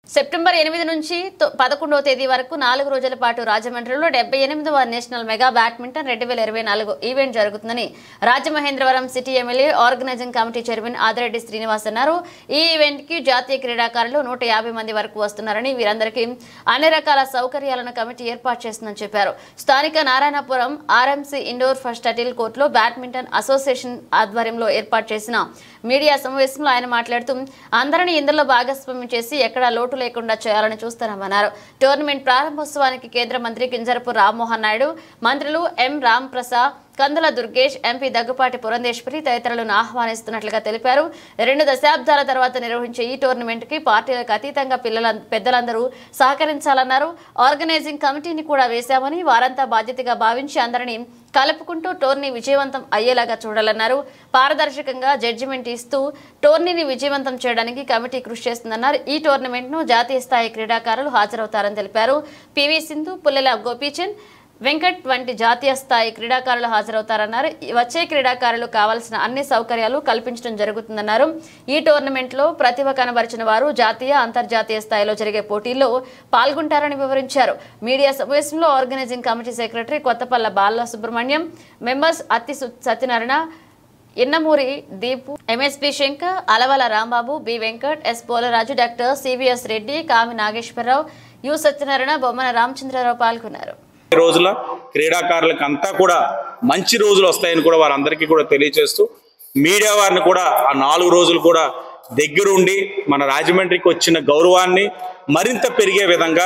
September 8 నుంచి 11వ తేదీ వరకు 4 రోజుల పాటు రాజమండ్రిలో 78వ నేషనల్ మెగా బ్యాడ్మింటన్ 2024 ఈవెంట్ జరుగుతుందని Rajamahendravaram city MLA organizing committee chairman Adireddy Srinivas అన్నారు. ఈ ఈవెంట్ కి జాతీయ క్రీడాకారులు 150 మంది వరకు వస్తున్నారని వీరందరికీ అన్ని రకాల సౌకర్యాలను కమిటీ ఏర్పాటు చేస్తుందని చెప్పారు. స్థానిక నారాయణపురం ఆర్ఎంసీ ఇండోర్ షటిల్ కోర్టులో బ్యాడ్మింటన్ అసోసియేషన్ ఆధ్వర్యంలో ఏర్పాటు చేసిన మీడియా సమావేశంలో ఆయన మాట్లాడుతూ అందరినీ ఇందులో భాగస్వామ్యం చేసి ఎక్కడా లోటు లేకుండా చేయాలని చూస్తున్నామన్నారు. టోర్నమెంట్ ప్రారంభోత్సవానికి కేంద్ర మంత్రి కింజరపు రామ్మోహన్ నాయుడు, మంత్రులు ఎం రామ్ ప్రసాద్, కందుల దుర్గేష్, ఎంపీ దగ్గుపాటి పురంధేశ్వరి తదితరులను ఆహ్వానిస్తున్నట్లుగా తెలిపారు. 2 దశాబ్దాల తర్వాత నిర్వహించే ఈ టోర్నమెంట్ కి పార్టీలకు అతీతంగా పెద్దలందరూ సహకరించాలన్నారు. ఆర్గనైజింగ్ కమిటీని కూడా వేశామని, వారంతా బాధ్యతగా భావించి అందరినీ కలుపుకుంటూ టోర్నీ విజయవంతం అయ్యేలాగా చూడాలన్నారు. పారదర్శకంగా జడ్జిమెంట్ ఇస్తూ టోర్నీని విజయవంతం చేయడానికి కమిటీ కృషి చేస్తుందన్నారు. ఈ టోర్నమెంట్ ను జాతీయ స్థాయి క్రీడాకారులు హాజరవుతారని తెలిపారు. పివి సింధు, పుల్లెల గోపీచంద్, వెంకట్ వంటి జాతీయ స్థాయి క్రీడాకారులు హాజరవుతారన్నారు. వచ్చే క్రీడాకారులు కావాల్సిన అన్ని సౌకర్యాలు కల్పించడం జరుగుతుందన్నారు. ఈ టోర్నమెంట్ లో ప్రతిభ కనబరిచిన వారు జాతీయ, అంతర్జాతీయ స్థాయిలో జరిగే పోటీల్లో పాల్గొంటారని వివరించారు. మీడియా సమావేశంలో organizing committee secretary Kothapalli Balasubrahmanyam, members Atti Satyanarayana, Innamuri Deepu, M S P Shankar, Alavala Rambabu, B Venkat, S Polaraju, doctor C V S Reddy, Kami Nageswararao, U Satyanarayana, Bommana Ramachandrarao పాల్గొన్నారు. రోజుల క్రీడాకారులకు అంతా కూడా మంచి రోజులు వస్తాయని కూడా వారందరికీ కూడా తెలియజేస్తూ మీడియా వారిని కూడా ఆ 4 రోజులు కూడా దగ్గరుండి మన రాజమండ్రికి వచ్చిన గౌరవాన్ని మరింత పెరిగే విధంగా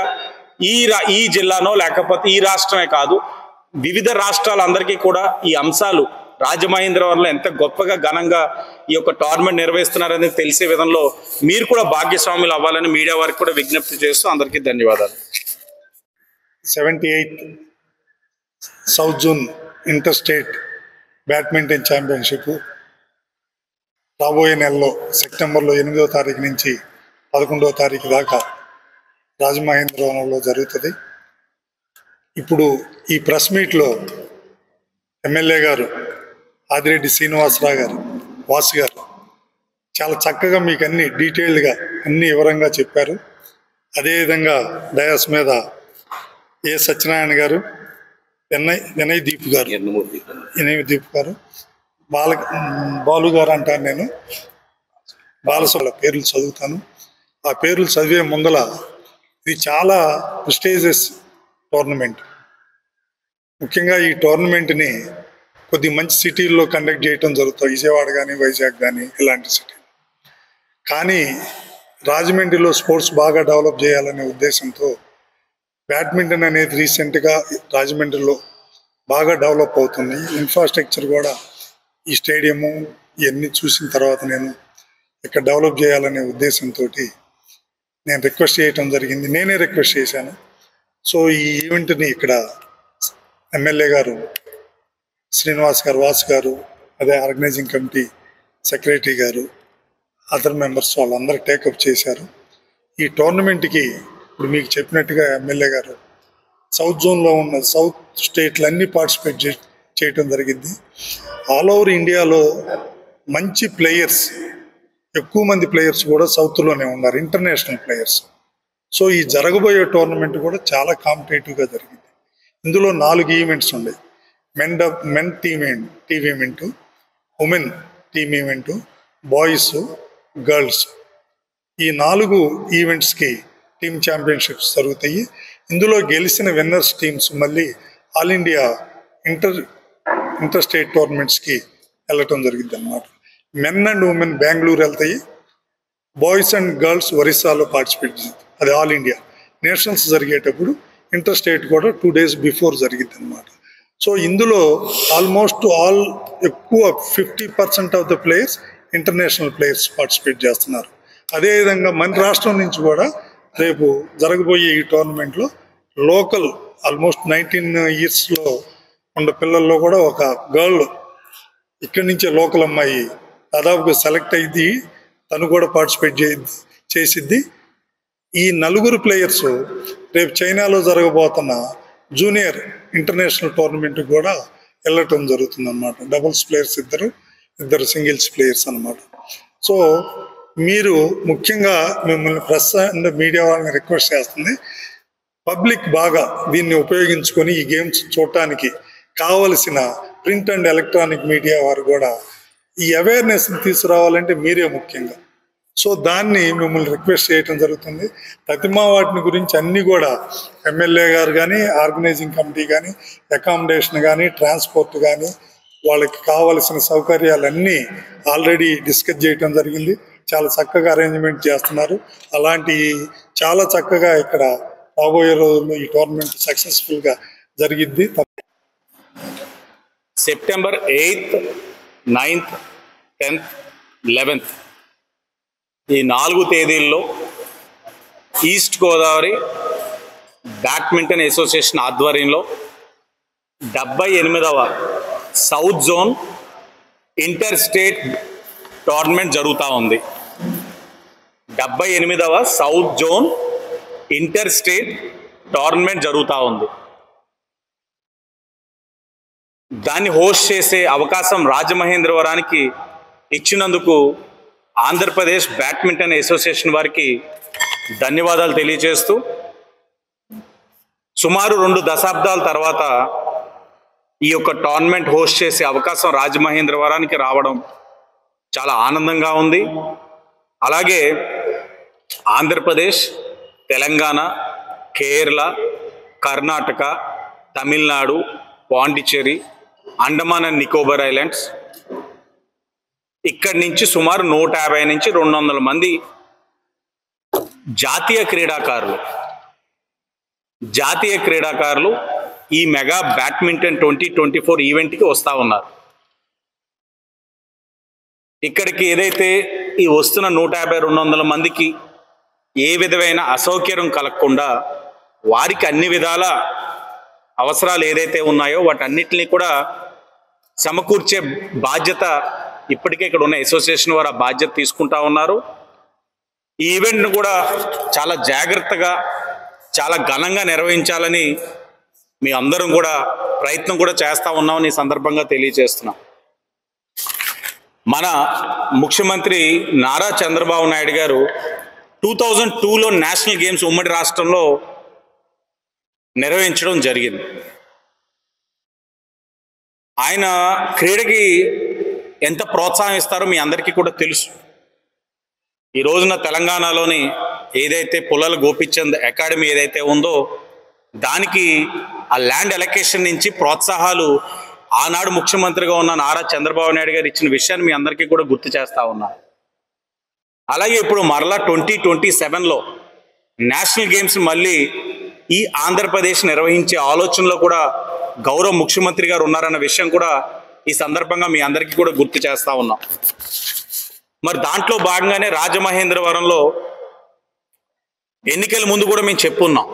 ఈ జిల్లానో లేకపోతే ఈ రాష్ట్రమే కాదు వివిధ రాష్ట్రాలందరికీ కూడా ఈ అంశాలు రాజమహేంద్రవరంలో ఎంత గొప్పగా ఘనంగా ఈ యొక్క టోర్నమెంట్ నిర్వహిస్తున్నారని తెలిసే విధంలో మీరు కూడా భాగ్యస్వాములు అవ్వాలని మీడియా వారికి కూడా విజ్ఞప్తి చేస్తూ అందరికీ ధన్యవాదాలు. 78th south zone inter state badminton championship రాబోయే నెలలో సెప్టెంబర్లో 8వ తారీఖు నుంచి 11వ తారీఖు దాకా రాజమహేంద్రవరంలో జరుగుతుంది. ఇప్పుడు ఈ ప్రెస్ మీట్లో ఎమ్మెల్యే గారు ఆదిరెడ్డి శ్రీనివాసరావు గారు, వాసు గారు చాలా చక్కగా మీకు అన్ని డీటెయిల్డ్గా అన్ని వివరంగా చెప్పారు. అదేవిధంగా డయాస్ మీద ఏ సత్యనారాయణ గారు, వినయ్ దీప్ గారు, బాలు గారు అంటాను. నేను బాలసుల పేర్లు చదువుతాను. ఆ పేర్లు చదివే ముందల ఇది చాలా ప్రెస్టీజియస్ టోర్నమెంట్. ముఖ్యంగా ఈ టోర్నమెంట్ని కొద్ది మంచి సిటీల్లో కండక్ట్ చేయడం జరుగుతుంది. విజయవాడ కానీ, వైజాగ్ కానీ ఇలాంటి సిటీ. కానీ రాజమండ్రిలో స్పోర్ట్స్ బాగా డెవలప్ చేయాలనే ఉద్దేశంతో బ్యాడ్మింటన్ అనేది రీసెంట్గా రాజమండ్రిలో బాగా డెవలప్ అవుతుంది. ఇన్ఫ్రాస్ట్రక్చర్ కూడా ఈ స్టేడియము ఇవన్నీ చూసిన తర్వాత నేను ఇక్కడ డెవలప్ చేయాలనే ఉద్దేశంతో నేను రిక్వెస్ట్ చేయటం జరిగింది. నేనే రిక్వెస్ట్ చేశాను. సో ఈ ఈవెంట్ని ఇక్కడ ఎమ్మెల్యే గారు శ్రీనివాస్ గారు, వాసు గారు, అదే ఆర్గనైజింగ్ కమిటీ సెక్రటరీ గారు, అదర్ మెంబర్స్ వాళ్ళందరూ టేకప్ చేశారు. ఈ టోర్నమెంట్కి ఇప్పుడు మీకు చెప్పినట్టుగా ఎమ్మెల్యే గారు సౌత్ జోన్లో ఉన్న సౌత్ స్టేట్లన్నీ పార్టిసిపేట్ చేయటం జరిగింది. ఆల్ ఓవర్ ఇండియాలో మంచి ప్లేయర్స్, ఎక్కువ మంది ప్లేయర్స్ కూడా సౌత్లోనే ఉన్నారు, ఇంటర్నేషనల్ ప్లేయర్స్. సో ఈ జరగబోయే టోర్నమెంట్ కూడా చాలా కాంపిటేటివ్గా జరిగింది. ఇందులో 4 ఈవెంట్స్ ఉన్నాయి. Men team event, women team event, boys, girls. ఈ 4 ఈవెంట్స్కి టీమ్ ఛాంపియన్షిప్స్ జరుగుతాయి. ఇందులో గెలిచిన విన్నర్స్ టీమ్స్ మళ్ళీ ఆల్ ఇండియా ఇంటర్ స్టేట్ టోర్నమెంట్స్కి వెళ్ళటం జరిగింది అన్నమాట. మెన్ అండ్ ఉమెన్ బెంగళూరు వెళ్తాయి, బాయ్స్ అండ్ గర్ల్స్ ఒరిస్సాలో పార్టిసిపేట్ చేస్తారు. అది ఆల్ ఇండియా. నేషనల్స్ జరిగేటప్పుడు ఇంటర్ స్టేట్ కూడా 2 days బిఫోర్ జరిగింది అన్నమాట. సో ఇందులో ఆల్మోస్ట్ ఎక్కువ 50% of the players international players participate చేస్తున్నారు. అదేవిధంగా మన రాష్ట్రం నుంచి కూడా రేపు జరగబోయే ఈ టోర్నమెంట్లో లోకల్ ఆల్మోస్ట్ 19 yearsలో ఉన్న పిల్లల్లో కూడా ఒక గర్ల్ ఇక్కడి నుంచే లోకల్ అమ్మాయి దాదాపుగా సెలెక్ట్ అయ్యి తను కూడా పార్టిసిపేట్ చేసిద్ది. ఈ 4 ప్లేయర్స్ రేపు చైనాలో జరగబోతున్న జూనియర్ ఇంటర్నేషనల్ టోర్నమెంట్ కూడా వెళ్ళటం జరుగుతుంది అన్నమాట. డబుల్స్ ప్లేయర్స్ ఇద్దరు సింగిల్స్ ప్లేయర్స్ అన్నమాట. సో మీరు ముఖ్యంగా మిమ్మల్ని ప్రెస్ అండ్ మీడియా వాళ్ళని రిక్వెస్ట్ చేస్తుంది, పబ్లిక్ బాగా దీన్ని ఉపయోగించుకొని ఈ గేమ్స్ చూడటానికి కావలసిన ప్రింట్ అండ్ ఎలక్ట్రానిక్ మీడియా వారు కూడా ఈ అవేర్నెస్ని తీసుకురావాలంటే మీరే ముఖ్యంగా. సో దాన్ని మిమ్మల్ని రిక్వెస్ట్ చేయటం జరుగుతుంది. ప్రతిమా వాటిని గురించి అన్నీ కూడా ఎమ్మెల్యే గారు కానీ, ఆర్గనైజింగ్ కమిటీ కానీ, అకామిడేషన్ కానీ, ట్రాన్స్పోర్ట్ కానీ, వాళ్ళకి కావలసిన సౌకర్యాలన్నీ ఆల్రెడీ డిస్కస్ చేయటం జరిగింది. చాలా చక్కగా అరేంజ్మెంట్ చేస్తున్నారు. అలాంటి చాలా చక్కగా ఇక్కడ రాబోయే రోజుల్లో ఈ టోర్నమెంట్ సక్సెస్ఫుల్గా జరిగిద్ది. September 8th, 9th, 10th, 11th ఈ 4 తేదీల్లో ఈస్ట్ గోదావరి బ్యాడ్మింటన్ అసోసియేషన్ ఆధ్వర్యంలో 78వ south zone inter state tournament జరుగుతూ ఉంది. 78వ south zone inter state tournament జరుగుతూ ఉంది. దాన్ని హోస్ట్ చేసే అవకాశం రాజమహేంద్రవరానికి ఇచ్చినందుకు ఆంధ్రప్రదేశ్ బ్యాడ్మింటన్ అసోసియేషన్ వారికి ధన్యవాదాలు తెలియజేస్తూ, సుమారు 2 దశాబ్దాల తర్వాత ఈ యొక్క టోర్నమెంట్ హోస్ట్ చేసే అవకాశం రాజమహేంద్రవరానికి రావడం చాలా ఆనందంగా ఉంది. అలాగే ఆంధ్రప్రదేశ్, తెలంగాణ, కేరళ, కర్ణాటక, తమిళనాడు, పాండిచ్చేరి, అండమాన్ అండ్ నికోబార్ ఐలాండ్స్ ఇక్కడి నుంచి సుమారు 150 నుంచి 200 మంది జాతీయ క్రీడాకారులు ఈ మెగా బ్యాడ్మింటన్ 2024 ఈవెంట్కి వస్తూ ఉన్నారు. ఇక్కడికి ఏదైతే ఈ వస్తున్న 150-200 మందికి ఏ విధమైన అసౌకర్యం కలగకుండా వారికి అన్ని విధాల అవసరాలు ఏదైతే ఉన్నాయో వాటన్నిటిని కూడా సమకూర్చే బాధ్యత ఇప్పటికే ఇక్కడ ఉన్న అసోసియేషన్ వారు ఆ బాధ్యత తీసుకుంటా ఉన్నారు. ఈ ఈవెంట్ను కూడా చాలా జాగ్రత్తగా, చాలా ఘనంగా నిర్వహించాలని మీ అందరం కూడా ప్రయత్నం కూడా చేస్తూ ఉన్నామని ఈ సందర్భంగా తెలియజేస్తున్నాం. మన ముఖ్యమంత్రి నారా చంద్రబాబు నాయుడు గారు 2002లో నేషనల్ గేమ్స్ ఉమ్మడి రాష్ట్రంలో నిర్వహించడం జరిగింది. ఆయన క్రీడకి ఎంత ప్రోత్సాహం ఇస్తారో మీ అందరికీ కూడా తెలుసు. ఈ రోజున తెలంగాణలోని ఏదైతే పుల్లల గోపిచంద్ అకాడమీ ఏదైతే ఉందో దానికి ఆ ల్యాండ్ అలొకేషన్ నుంచి ప్రోత్సాహాలు ఆనాడు ముఖ్యమంత్రిగా ఉన్న నారా చంద్రబాబు నాయుడు గారు ఇచ్చిన విషయాన్ని మీ అందరికీ కూడా గుర్తు చేస్తా ఉన్నారు. అలాగే ఇప్పుడు మరలా 2027లో నేషనల్ గేమ్స్ మళ్ళీ ఈ ఆంధ్రప్రదేశ్ నిర్వహించే ఆలోచనలో కూడా గౌరవ ముఖ్యమంత్రి గారు ఉన్నారన్న విషయం కూడా ఈ సందర్భంగా మీ అందరికీ కూడా గుర్తు చేస్తా ఉన్నాం. మరి దాంట్లో భాగంగానే రాజమహేంద్రవరంలో ఎన్నికల ముందు కూడా మేము చెప్పున్నాం,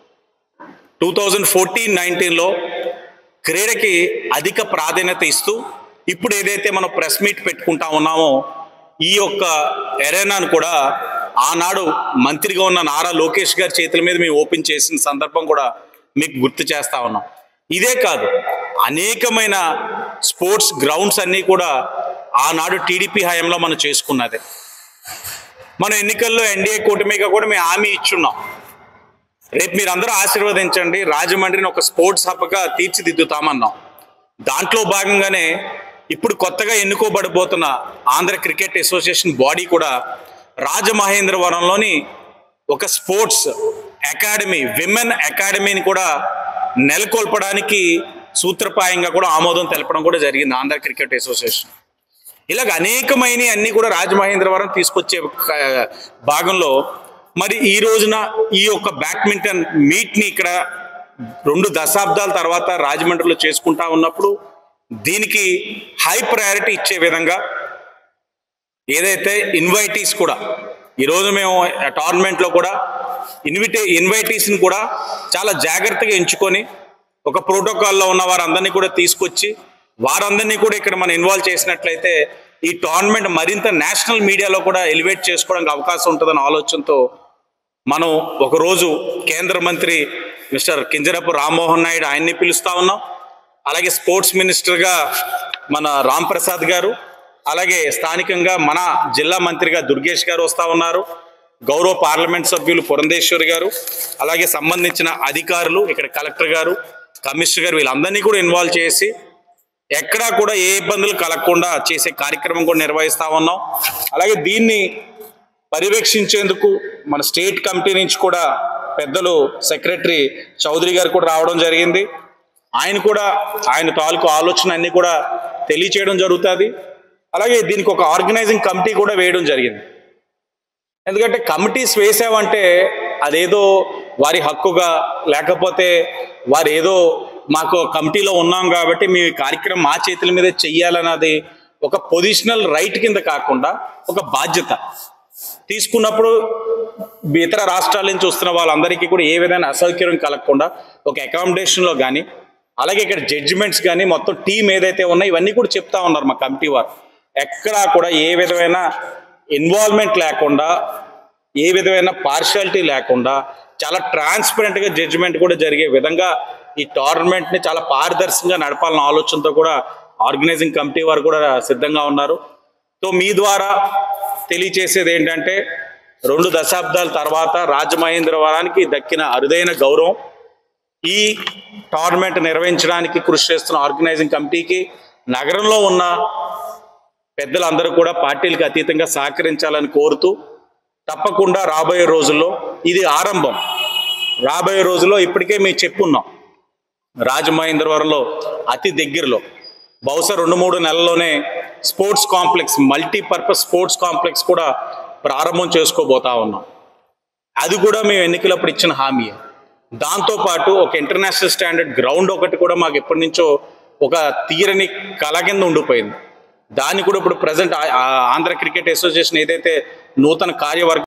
2014-19లో క్రీడకి అధిక ప్రాధాన్యత ఇస్తూ ఇప్పుడు ఏదైతే మనం ప్రెస్ మీట్ పెట్టుకుంటా ఉన్నామో ఈ యొక్క ఎరేనాను కూడా ఆనాడు మంత్రిగా ఉన్న నారా లోకేష్ గారి చేతుల మీద మేము ఓపెన్ చేసిన సందర్భం కూడా మీకు గుర్తు చేస్తా ఉన్నాం. ఇదే కాదు, అనేకమైన స్పోర్ట్స్ గ్రౌండ్స్ అన్నీ కూడా ఆనాడు టీడీపీ హయాంలో మనం చేసుకున్నదే. మన ఎన్నికల్లో ఎన్డీఏ కూటమిగా కూడా మేము హామీ ఇచ్చున్నాం, రేపు మీరందరూ ఆశీర్వదించండి, రాజమండ్రిని ఒక స్పోర్ట్స్ హబ్గా తీర్చిదిద్దుతామన్నాం. దాంట్లో భాగంగానే ఇప్పుడు కొత్తగా ఎన్నుకోబడిపోతున్న ఆంధ్ర క్రికెట్ అసోసియేషన్ బాడీ కూడా రాజమహేంద్రవరంలోని ఒక స్పోర్ట్స్ అకాడమీ, విమెన్ అకాడమీని కూడా నెలకొల్పడానికి సూత్రప్రాయంగా కూడా ఆమోదం తెలపడం కూడా జరిగింది ఆంధ్ర క్రికెట్ అసోసియేషన్. ఇలాగ అనేకమైన అన్ని కూడా రాజమహేంద్రవరం తీసుకొచ్చే భాగంలో మరి ఈ రోజున ఈ యొక్క బ్యాడ్మింటన్ మీట్ని ఇక్కడ 2 దశాబ్దాల తర్వాత రాజమండ్రిలో చేసుకుంటా ఉన్నప్పుడు దీనికి హై ప్రయారిటీ ఇచ్చే విధంగా ఏదైతే ఇన్వైటీస్ కూడా ఈరోజు మేము టోర్నమెంట్లో కూడా ఇన్వైటీస్ని కూడా చాలా జాగ్రత్తగా ఎంచుకొని ఒక ప్రోటోకాల్లో ఉన్న వారందరినీ కూడా తీసుకొచ్చి వారందరినీ కూడా ఇక్కడ మనం ఇన్వాల్వ్ చేసినట్లయితే ఈ టోర్నమెంట్ మరింత నేషనల్ మీడియాలో కూడా ఎలివేట్ చేసుకోవడానికి అవకాశం ఉంటుందన్న ఆలోచనతో మనం ఒకరోజు కేంద్ర మంత్రి మిస్టర్ కింజరపు రామ్మోహన్ నాయుడు ఆయన్ని పిలుస్తూ ఉన్నాం. అలాగే స్పోర్ట్స్ మినిస్టర్గా మన రామ్ ప్రసాద్ గారు, అలాగే స్థానికంగా మన జిల్లా మంత్రిగా దుర్గేష్ గారు వస్తూ ఉన్నారు, గౌరవ పార్లమెంట్ సభ్యులు పురంధేశ్వరి గారు, అలాగే సంబంధించిన అధికారులు ఇక్కడ కలెక్టర్ గారు, కమిషనర్ గారు, వీళ్ళందరినీ కూడా ఇన్వాల్వ్ చేసి ఎక్కడా కూడా ఏ ఇబ్బందులు కలగకుండా చేసే కార్యక్రమం కూడా నిర్వహిస్తూ ఉన్నాం. అలాగే దీన్ని పర్యవేక్షించేందుకు మన స్టేట్ కమిటీ నుంచి కూడా పెద్దలు సెక్రటరీ చౌదరి గారు కూడా రావడం జరిగింది. ఆయన తాలూకు ఆలోచన అన్ని కూడా తెలియచేయడం జరుగుతుంది. అలాగే దీనికి ఒక ఆర్గనైజింగ్ కమిటీ కూడా వేయడం జరిగింది. ఎందుకంటే కమిటీస్ వేసామంటే అదేదో వారి హక్కుగా, లేకపోతే వారు ఏదో మాకు కమిటీలో ఉన్నాం కాబట్టి మీ కార్యక్రమం మా చేతుల మీద చెయ్యాలన్నది ఒక పొజిషనల్ రైట్ కింద కాకుండా ఒక బాధ్యత తీసుకున్నప్పుడు ఇతర రాష్ట్రాల నుంచి వస్తున్న వాళ్ళందరికీ కూడా ఏ విధమైన అసౌకర్యం కలగకుండా ఒక అకామిడేషన్లో కానీ, అలాగే ఇక్కడ జడ్జిమెంట్స్ కానీ మొత్తం టీం ఏదైతే ఉన్నాయో ఇవన్నీ కూడా చెప్తా ఉన్నారు మా కమిటీ వారు. ఎక్కడా కూడా ఏ విధమైన ఇన్వాల్వ్మెంట్ లేకుండా, ఏ విధమైన పార్షియాలిటీ లేకుండా చాలా ట్రాన్స్పరెంట్గా జడ్జిమెంట్ కూడా జరిగే విధంగా ఈ టోర్నమెంట్ని చాలా పారదర్శకంగా నడపాలన్న ఆలోచనతో కూడా ఆర్గనైజింగ్ కమిటీ వారు కూడా సిద్ధంగా ఉన్నారు. సో మీ ద్వారా తెలియచేసేది ఏంటంటే 2 దశాబ్దాల తర్వాత రాజమహేంద్రవరానికి దక్కిన అరుదైన గౌరవం. ఈ టోర్నమెంట్ నిర్వహించడానికి కృషి చేస్తున్న ఆర్గనైజింగ్ కమిటీకి, నగరంలో ఉన్న పెద్దలందరూ కూడా పార్టీలకు అతీతంగా సహకరించాలని కోరుతూ, తప్పకుండా రాబోయే రోజుల్లో ఇది ఆరంభం. రాబోయే రోజుల్లో ఇప్పటికే మేము చెప్పున్నాం, రాజమహేంద్రవరంలో అతి దగ్గరలో బహుశా 2-3 నెలల్లోనే sports complex, multipurpose sports complex కూడా ప్రారంభం చేసుకోబోతా ఉన్నాం. అది కూడా మేము ఎన్నికలప్పుడు ఇచ్చిన హామీ. దాంతోపాటు ఒక ఇంటర్నేషనల్ స్టాండర్డ్ గ్రౌండ్ ఒకటి కూడా మాకు ఎప్పటి నుంచో ఒక తీరని కళ కింద ఉండిపోయింది. దాన్ని కూడా ఇప్పుడు ప్రజెంట్ ఆంధ్ర క్రికెట్ అసోసియేషన్ ఏదైతే నూతన కార్యవర్గం